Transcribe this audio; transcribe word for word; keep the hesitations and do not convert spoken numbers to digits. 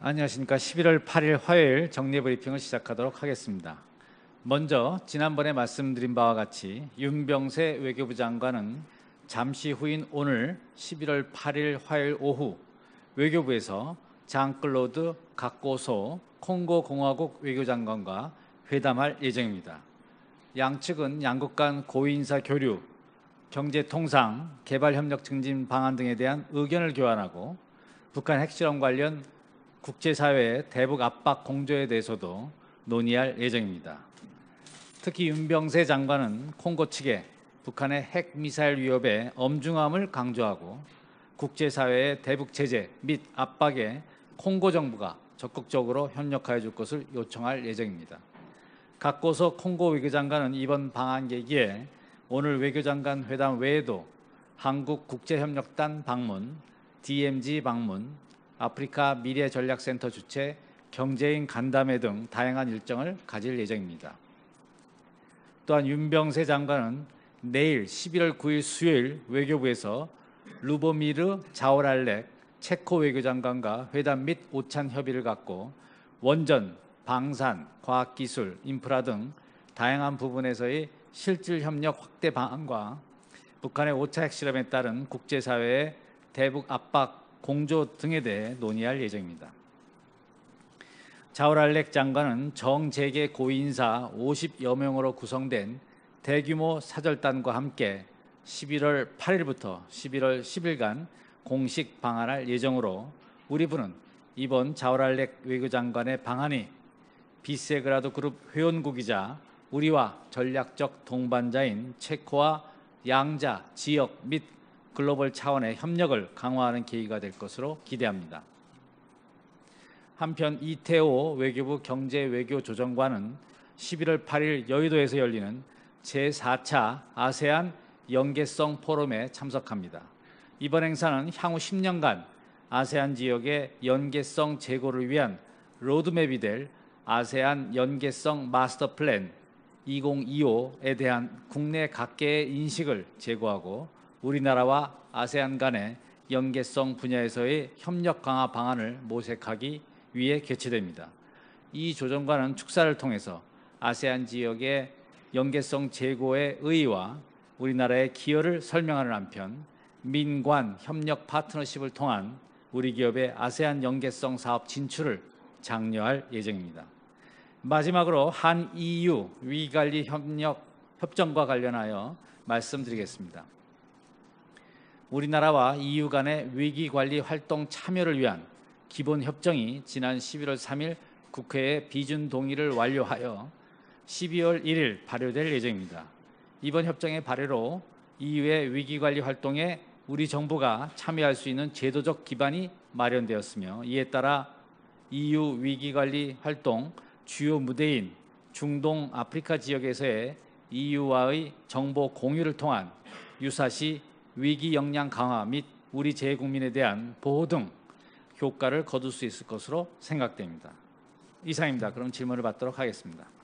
안녕하십니까. 십일월 팔일 화요일 정례브리핑을 시작하도록 하겠습니다. 먼저 지난번에 말씀드린 바와 같이 윤병세 외교부 장관은 잠시 후인 오늘 십일월 팔일 화요일 오후 외교부에서 장클로드 각고소 콩고 공화국 외교장관과 회담할 예정입니다. 양측은 양국 간 고위인사 교류, 경제통상, 개발협력 증진 방안 등에 대한 의견을 교환하고 북한 핵실험 관련 국제사회의 대북 압박 공조에 대해서도 논의할 예정입니다. 특히 윤병세 장관은 콩고 측에 북한의 핵미사일 위협의 엄중함을 강조하고 국제사회의 대북 제재 및 압박에 콩고 정부가 적극적으로 협력하여 줄 것을 요청할 예정입니다. 각고소 콩고 외교장관은 이번 방한 계기에 오늘 외교장관 회담 외에도 한국국제협력단 방문, 디엠지 방문, 아프리카 미래전략센터 주최 경제인 간담회 등 다양한 일정을 가질 예정입니다. 또한 윤병세 장관은 내일 십일월 구일 수요일 외교부에서 루보미르 자오랄렉 체코 외교장관과 회담 및 오찬 협의를 갖고 원전, 방산, 과학기술, 인프라 등 다양한 부분에서의 실질 협력 확대 방안과 북한의 오 차 핵실험에 따른 국제사회의 대북 압박 공조 등에 대해 논의할 예정입니다. 자오랄렉 장관은 정재계 고위인사 오십여 명으로 구성된 대규모 사절단과 함께 십일월 팔일부터 십일월 십일간 공식 방한할 예정으로 우리 부는 이번 자오랄렉 외교장관의 방한이 비세그라드 그룹 회원국이자 우리와 전략적 동반자인 체코와 양자, 지역 및 글로벌 차원의 협력을 강화하는 계기가 될 것으로 기대합니다. 한편 이태호 외교부 경제외교조정관은 십일월 팔일 여의도에서 열리는 제사 차 아세안 연계성 포럼에 참석합니다. 이번 행사는 향후 십 년간 아세안 지역의 연계성 제고를 위한 로드맵이 될 아세안 연계성 마스터 플랜 이천이십오에 대한 국내 각계의 인식을 제고하고 우리나라와 아세안 간의 연계성 분야에서의 협력 강화 방안을 모색하기 위해 개최됩니다. 이 조정관은 축사를 통해서 아세안 지역의 연계성 제고의 의의와 우리나라의 기여를 설명하는 한편 민관 협력 파트너십을 통한 우리 기업의 아세안 연계성 사업 진출을 장려할 예정입니다. 마지막으로 한이유 위기관리 협력 협정과 관련하여 말씀드리겠습니다. 우리나라와 이유 간의 위기관리 활동 참여를 위한 기본협정이 지난 십일월 삼일 국회의 비준 동의를 완료하여 십이월 일일 발효될 예정입니다. 이번 협정의 발효로 이유의 위기관리 활동에 우리 정부가 참여할 수 있는 제도적 기반이 마련되었으며 이에 따라 이유 위기관리 활동 주요 무대인 중동 아프리카 지역에서의 이유와의 정보 공유를 통한 유사시 위기 역량 강화 및 우리 재국민에 대한 보호 등 효과를 거둘 수 있을 것으로 생각됩니다. 이상입니다. 그럼 질문을 받도록 하겠습니다.